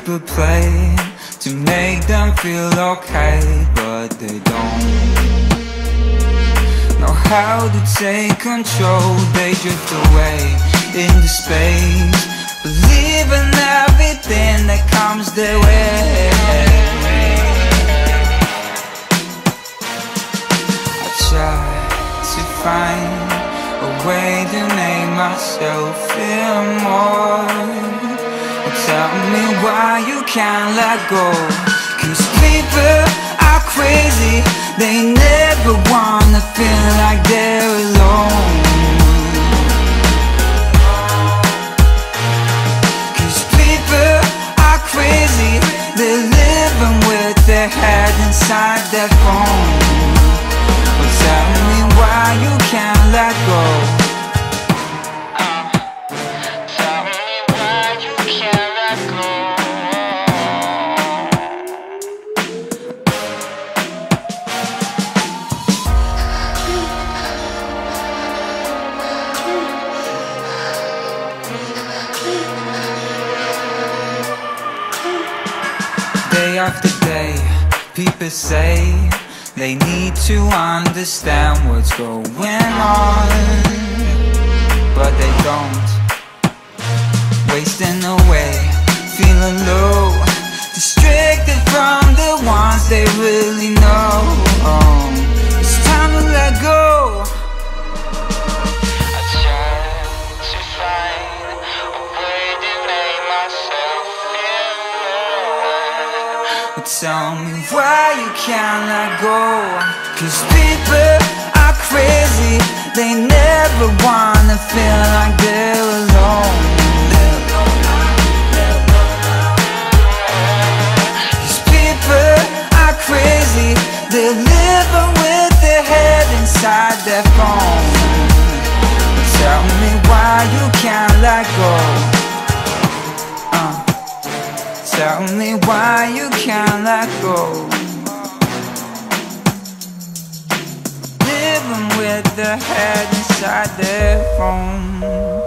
people play to make them feel okay, but they don't know how to take control. They drift away into space, believing everything that comes their way. I try to find a way to make myself feel more. Tell me why you can't let go. 'Cause people are crazy, they never wanna feel like they're alone. 'Cause people are crazy, they're living with their head inside their phone. Well, tell me why you can't let go. Day after day, people say they need to understand what's going on, but they don't. Wasting away, feeling low, distracted from the ones they really know. It's time to let go. I try to find a way to make myself feel more. Tell me why you can't let go. 'Cause people are crazy, they never wanna feel like they're alone. 'Cause people are crazy, they're living with their head inside their phone. Tell me why you can't let go. Tell me why you can't let go. Living with their head inside their phone.